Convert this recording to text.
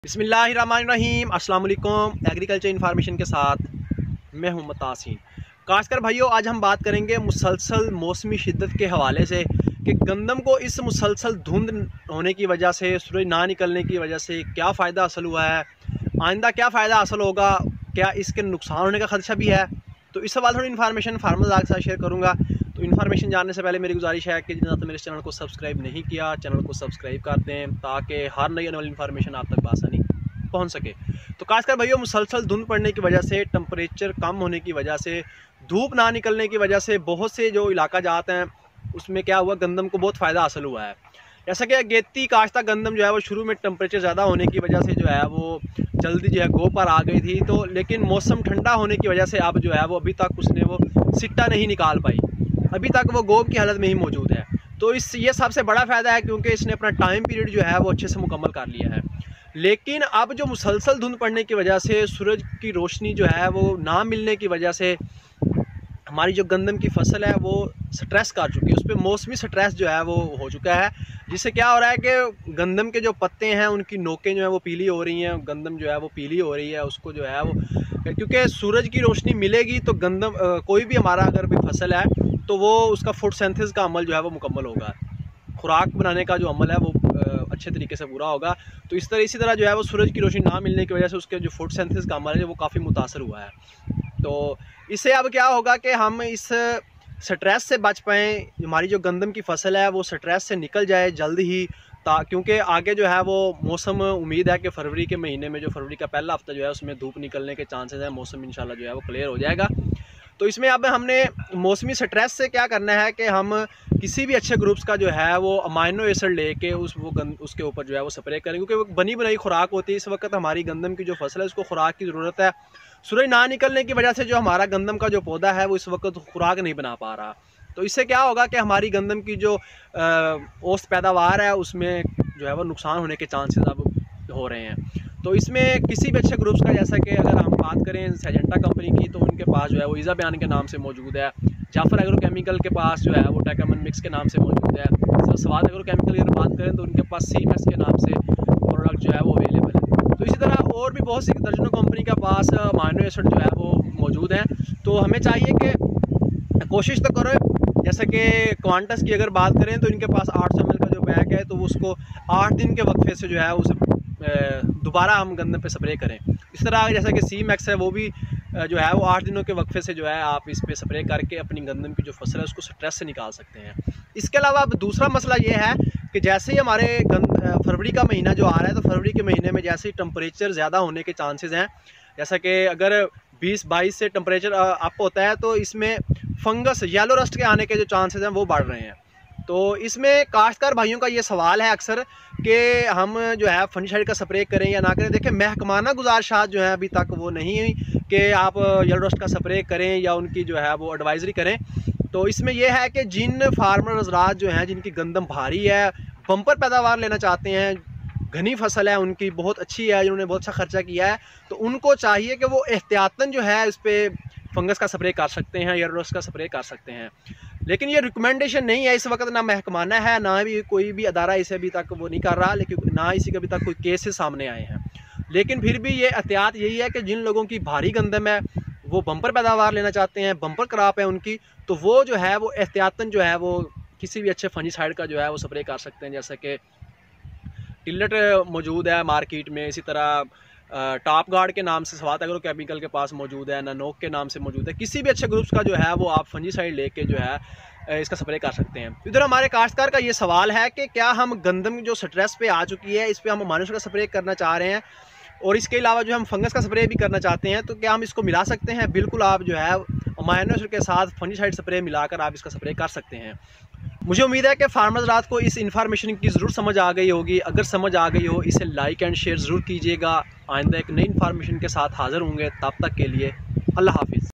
बिस्मिल्लाहिर्रहमानिर्रहीम। अस्सलाम वालेकुम। एग्रीकल्चर इन्फॉर्मेशन के साथ मैं हूं मुतासिन। खासकर भाइयों, आज हम बात करेंगे मुसलसल मौसमी शिद्दत के हवाले से कि गंदम को इस मुसलसल धुंध होने की वजह से, सूरज ना निकलने की वजह से क्या फ़ायदा हासिल हुआ है, आइंदा क्या फ़ायदा हासिल होगा, क्या इसके नुकसान होने का ख़दशा भी है। तो इस सवाल थोड़ी इन्फॉर्मेशन फार्मर्स के साथ शेयर करूँगा। तो इन्फॉर्मेशन जानने से पहले मेरी गुजारिश है कि जिन्होंने मेरे चैनल को सब्सक्राइब नहीं किया, चैनल को सब्सक्राइब कर दें ताकि हर नई आने वाली इन्फॉर्मेशन आप तक बआसानी पहुंच सके। तो खासकर भाइयों, मुसलसल धुंध पड़ने की वजह से, टेम्परेचर कम होने की वजह से, धूप ना निकलने की वजह से बहुत से जो इलाका जाते हैं उसमें क्या हुआ, गंदम को बहुत फ़ायदा हासिल हुआ है। जैसा कि अगेती काश्ता गंदम जो है वो शुरू में टेम्परेचर ज़्यादा होने की वजह से जो है वो जल्दी जो है गो पर आ गई थी। तो लेकिन मौसम ठंडा होने की वजह से अब जो है वो अभी तक उसने वो सिट्टा नहीं निकाल पाई, अभी तक वो गोब की हालत में ही मौजूद है। तो ये सबसे बड़ा फ़ायदा है क्योंकि इसने अपना टाइम पीरियड जो है वो अच्छे से मुकम्मल कर लिया है। लेकिन अब जो मुसलसल धुंध पड़ने की वजह से, सूरज की रोशनी जो है वो ना मिलने की वजह से हमारी जो गंदम की फसल है वो स्ट्रेस कर चुकी है, उस पर मौसमी स्ट्रेस जो है वो हो चुका है। जिससे क्या हो रहा है कि गंदम के जो पत्ते हैं उनकी नोकें जो है वो पीली हो रही हैं, गंदम जो है वो पीली हो रही है। उसको जो है वो क्योंकि सूरज की रोशनी मिलेगी तो गंदम कोई भी हमारा अगर भी फसल है तो वो उसका फोटोसिंथेसिस का अमल जो है वो मुकम्मल होगा, खुराक बनाने का जो अमल है वो अच्छे तरीके से पूरा होगा। तो इसी तरह जो है वो सूरज की रोशनी ना मिलने की वजह से उसके जो फोटोसिंथेसिस का अमल है वो काफ़ी मुतासर हुआ है। तो इससे अब क्या होगा कि हम इस स्ट्रेस से बच पाएँ, हमारी जो गंदम की फसल है वो स्ट्रेस से निकल जाए जल्द ही, क्योंकि आगे जो है वो मौसम, उम्मीद है कि फरवरी के महीने में, जो फरवरी का पहला हफ्ता जो है उसमें धूप निकलने के चांसेस हैं, मौसम इंशाल्लाह जो है वो क्लियर हो जाएगा। तो इसमें अब हमने मौसमी स्ट्रेस से क्या करना है कि हम किसी भी अच्छे ग्रुप्स का जो है वो अमाइनो एसिड लेके उसके ऊपर जो है वो स्प्रे करें, क्योंकि वो बनी बनाई खुराक होती है। इस वक्त हमारी गंदम की जो फसल है उसको खुराक की ज़रूरत है। सूरज ना निकलने की वजह से जो हमारा गंदम का जो पौधा है वो इस वक्त खुराक नहीं बना पा रहा। तो इससे क्या होगा कि हमारी गंदम की जो औसत पैदावार है उसमें जो है वो नुकसान होने के चांसेस अब हो रहे हैं। तो इसमें किसी भी अच्छे ग्रुप्स का, जैसा कि अगर हम बात करें सेजेंटा कंपनी की, तो उनके पास जो है वो ईज़ा बयान के नाम से मौजूद है। जाफर एग्रोकेमिकल के पास जो है वो टेकामन मिक्स के नाम से मौजूद है। स्वाद एग्रोकेमिकल की अगर बात करें तो उनके पास सीमेक्स के नाम से प्रोडक्ट जो है वो अवेलेबल है। तो इसी तरह और भी बहुत सी दर्जनों कंपनी के पास अमाइनो एसिड जो है वो मौजूद हैं। तो हमें चाहिए कि कोशिश तो करो, जैसे कि क्वांटस की अगर बात करें तो इनके पास 800 ml का जो बैग है तो वो उसको 8 दिन के वक्फे से जो है उसे दोबारा हम गंदम पे स्प्रे करें। इस तरह जैसा कि सी मैक्स है वो भी जो है वो 8 दिनों के वक्फे से जो है आप इस पे स्प्रे करके अपनी गंदम की जो फसल है उसको स्ट्रेस से निकाल सकते हैं। इसके अलावा अब दूसरा मसला ये है कि जैसे ही हमारे फरवरी का महीना जो आ रहा है, तो फरवरी के महीने में जैसे ही टेम्परेचर ज़्यादा होने के चांसेस हैं, जैसा कि अगर 20-22 से टेम्परेचर अप होता है तो इसमें फंगस, येलो रस्ट के आने के जो चांसेस हैं वो बढ़ रहे हैं। तो इसमें काश्तकार भाइयों का ये सवाल है अक्सर कि हम जो है फंजीसाइड का स्प्रे करें या ना करें। देखिए, महकमाना गुजारिशात जो है अभी तक वो नहीं हुई कि आप येलो रस्ट का स्प्रे करें या उनकी जो है वो एडवाइजरी करें। तो इसमें यह है कि जिन फार्मर हज़रात जो हैं जिनकी गंदम भारी है, बम्पर पैदावार लेना चाहते हैं, घनी फसल है उनकी बहुत अच्छी है, जिन्होंने बहुत अच्छा खर्चा किया है, तो उनको चाहिए कि वो एहतियातन जो है इस पर फंगस का स्प्रे कर सकते हैं, येलो रस्ट का स्प्रे कर सकते हैं। लेकिन ये रिकमेंडेशन नहीं है इस वक्त, ना महकमाना है, ना भी कोई भी अदारा इसे अभी तक वो नहीं कर रहा, लेकिन ना इसी के अभी तक कोई केसेस सामने आए हैं। लेकिन फिर भी ये एहतियात यही है कि जिन लोगों की भारी गंदम है, वो बम्पर पैदावार लेना चाहते हैं, बम्पर क्रॉप है उनकी, तो वो जो है वो एहतियातन जो है वो किसी भी अच्छे फंजीसाइड का जो है वो स्प्रे कर सकते हैं। जैसे कि टिल्लट मौजूद है मार्केट में, इसी तरह टॉप गार्ड के नाम से स्वाद एग्रोकेमिकल के पास मौजूद है, ननोक के नाम से मौजूद है। किसी भी अच्छे ग्रुप्स का जो है वो आप फंजीसाइड लेके जो है इसका स्प्रे कर सकते हैं। इधर हमारे काश्तकार का ये सवाल है कि क्या हम गंदम जो स्ट्रेस पे आ चुकी है इस पर हम अमाइनो एसिड का स्प्रे करना चाह रहे हैं और इसके अलावा जो हम फंगस का स्प्रे भी करना चाहते हैं, तो क्या हम इसको मिला सकते हैं? बिल्कुल, आप जो है अमाइनो एसिड के साथ फंजीसाइड स्प्रे मिलाकर आप इसका स्प्रे कर सकते हैं। मुझे उम्मीद है कि फार्मर्स रात को इस इन्फॉर्मेशन की ज़रूर समझ आ गई होगी। अगर समझ आ गई हो, इसे लाइक एंड शेयर ज़रूर कीजिएगा। आइंदा एक नई इन्फॉर्मेशन के साथ हाज़िर होंगे, तब तक के लिए अल्लाह हाफिज़।